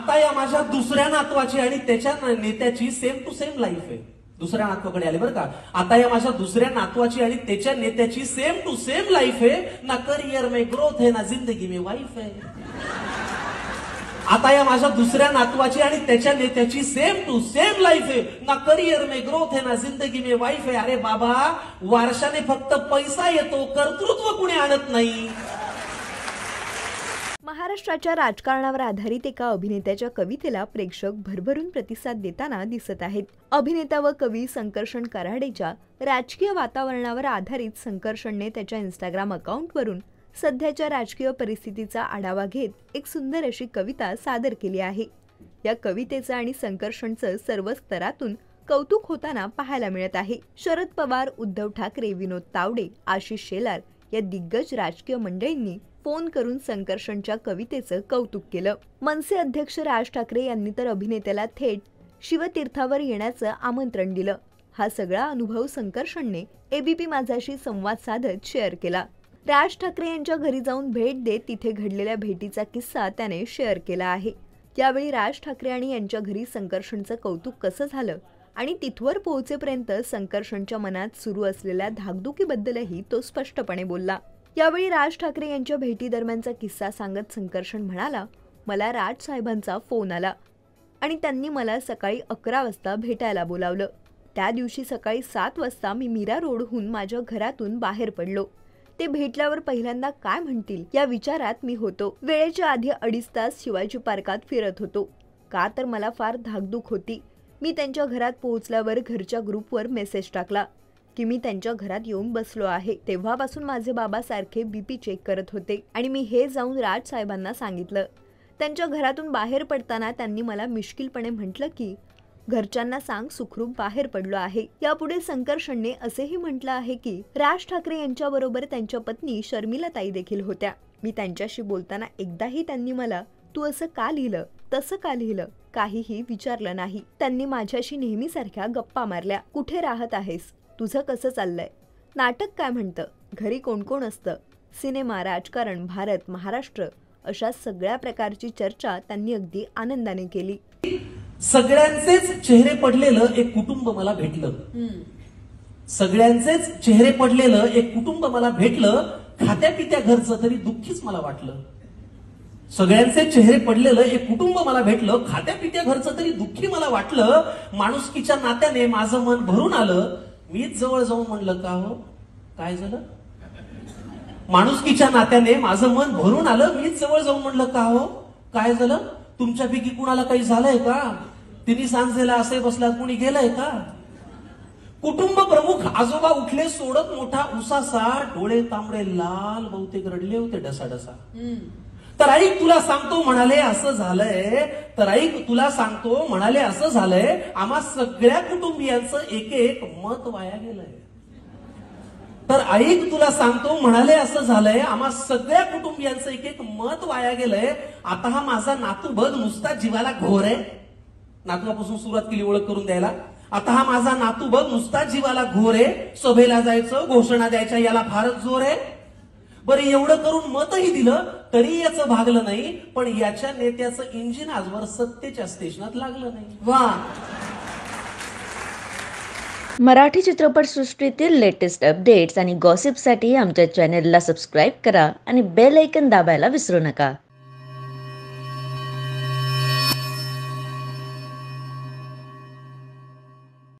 आता या माझ्या दुसऱ्या नातवाची आणि त्याच्या नेत्याची सेम टू सेम लाईफ आहे. दुसऱ्या नातवाकडे आले बरं का. आता या माझ्या दुसऱ्या नातवाची आणि त्याच्या नेत्याची सेम टू सेम लाईफ आहे. ना करियर में ग्रोथ है ना जिंदगी में वाईफ है. आता या माझ्या दुसऱ्या नातवाची आणि त्याच्या नेत्याची सेम टू सेम लाईफ आहे. ना करियर में ग्रोथ है ना जिंदगी में वाईफ है. अरे बाबा, वारशाने फक्त पैसा येतो, कर्तृत्व कुणी आणत नाही. महाराष्ट्राच्या राजकारणावर आधारित एका अभिनेत्याच्या कवितेला प्रेक्षक भरभरून प्रतिसाद देताना दिसत आहेत. अभिनेता व कवी संकर्षण कराडेच्या राजकीय वातावरणावर आधारित संकर्षणने त्याच्या इंस्टाग्राम अकाउंटवरून सध्याच्या राजकीय परिस्थितीचा आढावा घेत एक सुंदर अशी कविता सादर केली आहे. या कवितेचं आणि संकर्षणचं सर्व स्तरातून कौतुक होताना पाहायला मिळत आहे. शरद पवार, उद्धव ठाकरे, विनोद तावडे, आशिष शेलार या दिग्गज राजकीय मंडळींनी फोन करून संकर्षणच्या कवितेचं कौतुक केलं. मनसे अध्यक्ष राज ठाकरे यांनी तर अभिनेत्याला थेट शिवतीर्थावर येण्याचं आमंत्रण दिलं. हा सगळा अनुभव संकर्षणने एबीपी माझाशी संवाद साधत शेअर केला. राज ठाकरे यांच्या घरी जाऊन भेट देत तिथे घडलेल्या भेटीचा किस्सा त्याने शेअर केला आहे. यावेळी राज ठाकरे आणि यांच्या घरी संकर्षणचं कौतुक कसं झालं आणि तिथवर पोहोचेपर्यंत संकर्षणच्या मनात सुरू असलेल्या धाकधुकीबद्दलही तो स्पष्टपणे बोलला. यावेळी राज ठाकरे यांच्या भेटीदरम्यानचा किस्सा सांगत संकर्षण म्हणाला, मला राज साहेबांचा फोन आला आणि त्यांनी मला सकाळी 11 वाजता भेटायला बोलावलं. त्या दिवशी सकाळी 7 वाजता मी मीरा रोडहून माझ्या घरातून बाहेर पडलो. ते भेटल्यावर पहिल्यांदा काय म्हणतील या विचारात मी होतो. वेळेच्या आधी 2.5 तास शिवाजी पार्कात फिरत होतो, का तर मला फार धाकधूक होती. मी त्यांच्या घरात पोहोचल्यावर घरच्या ग्रुपवर मेसेज टाकला की मी त्यांच्या घरात येऊन बसलो आहे. तेव्हापासून माझे बाबा सारखे बीपी चेक करत होते आणि मी हे जाऊन राज साहेबांना सांगितलं. त्यांच्या घरातून बाहेर पडताना त्यांनी मला मिश्किलपणे म्हटलं की घरच्यांना सांग सुखरूप बाहेर पडलो आहे. यापुढे संकर्षणने असेही म्हटलं आहे की राज ठाकरे यांच्याबरोबर त्यांच्या पत्नी शर्मिलाताई देखील होत्या. मी त्यांच्याशी बोलताना एकदाही त्यांनी मला तू असं का लिहिलं, तसं का लिहिलं काहीही विचारलं नाही. त्यांनी माझ्याशी नेहमीसारख्या गप्पा मारल्या. कुठे राहत आहेस, तुझं कसं चाललंय, नाटक काय म्हणतं, घरी कोण कोण असतं, सिनेमा, राजकारण, भारत, महाराष्ट्र अशा सगळ्या प्रकारची चर्चा त्यांनी अगदी आनंदाने केली. सगळ्यांचेच चेहरे पडलेलं एक कुटुंब मला भेटलं. सगळ्यांचेच चेहरे पडलेलं एक कुटुंब मला भेटलं. खात्या पित्या घरचं तरी दुःखीच मला वाटलं. सगळ्यांचे चेहरे पडलेलं एक कुटुंब मला भेटलं. खात्या पित्या घरचं तरी दुःखी मला वाटलं. माणुसकीच्या नात्याने माझं मन भरून आलं. मीच जवळ जाऊन म्हणलं, का हो काय झालं. माणुसकीच्या नात्याने माझं मन भरून आलं. मीच जवळ जाऊन म्हणलं, का हो काय झालं. तुमच्यापैकी कुणाला काही झालंय का. तिन्ही सांजेला असे बसलात, कुणी गेलंय का. कुटुंब प्रमुख आजोबा उठले सोडत मोठा उसासा. डोळे तांबडे लाल, बहुतेक रडले होते डसाडसा. तर ऐक तुला सांगतो म्हणाले असं झालंय. तर ऐक तुला सांगतो म्हणाले असं झालंय. आम्हा सगळ्या कुटुंबियांचं एक एक मत वाया गेलंय. तर ऐक तुला सांगतो म्हणाले असं झालंय. आम्हा सगळ्या कुटुंबियांचं एक एक मत वाया गेलंय. आता हा माझा नातू बघ नुसता जीवाला घोर आहे. नातवापासून सुरुवात केली ओळख करून द्यायला. आता हा माझा नातू बघ नुसता जीवाला घोर आहे. सभेला जायचं, घोषणा द्यायच्या याला फारच जोर आहे. बरं एवढं करून मतही दिलं तरी याचं भागलं नाही. पण याच्या नेत्याचं इंजिन आजवर सत्तेच्या स्टेशनात लागलं नाही. वा. मराठी चित्रपटसृष्टीतील लेटेस्ट अपडेट्स आणि गॉसिपसाठी आमच्या चॅनेलला सबस्क्राईब करा आणि बेल आयकॉन दाबायला विसरू नका.